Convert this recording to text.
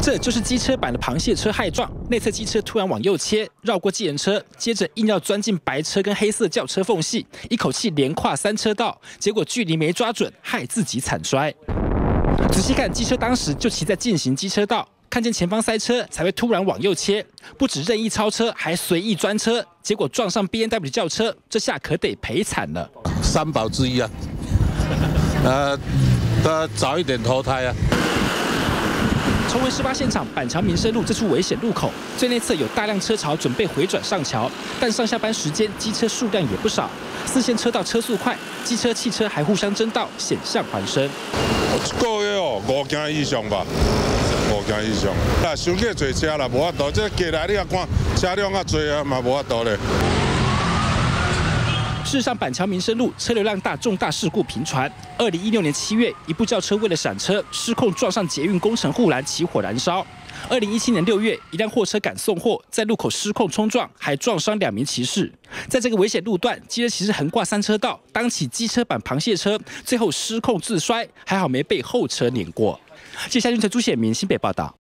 这就是机车版的螃蟹车害撞，内侧机车突然往右切，绕过计程车，接着硬要钻进白车跟黑色轿车缝隙，一口气连跨3车道，结果距离没抓准，害自己惨摔。仔细看，机车当时就骑在进行机车道，看见前方塞车，才会突然往右切，不止任意超车，还随意钻车，结果撞上 BMW 轿车，这下可得赔惨了。 3宝之一啊，他早一点投胎啊。 重回事发现场，板桥民生路这处危险路口，最内侧有大量车潮准备回转上桥，但上下班时间机车数量也不少，4线车道车速快，机车、汽车还互相争道，险象环生。 一个月哦，5件以上吧，5件以上。啊，伤过侪车啦，无法度，这过来你也看车辆啊多啊嘛，无法度咧。 事实上，板桥民生路车流量大，重大事故频传。2016年7月，一部轿车为了闪车，失控撞上捷运工程护栏，起火燃烧。2017年6月，一辆货车赶送货，在路口失控冲撞，还撞伤2名骑士。在这个危险路段，机车骑士横挂3车道，当起机车版螃蟹车，最后失控自摔，还好没被后车碾过。记者夏俊成、朱显明新北报道。